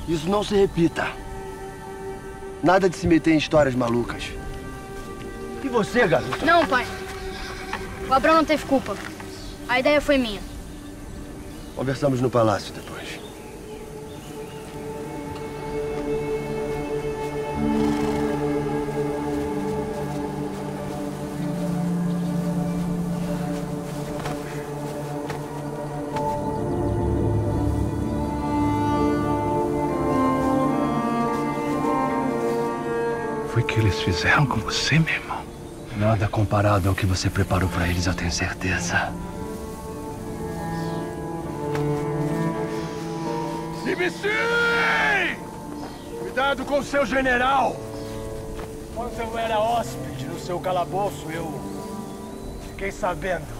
Isso não se repita. Nada de se meter em histórias malucas. E você, garoto? Não, pai. O Abrão não teve culpa. A ideia foi minha. Conversamos no palácio depois. Foi o que eles fizeram com você, meu irmão? Nada comparado ao que você preparou pra eles, eu tenho certeza. Sibissi! Cuidado com o seu general! Quando eu era hóspede no seu calabouço, eu fiquei sabendo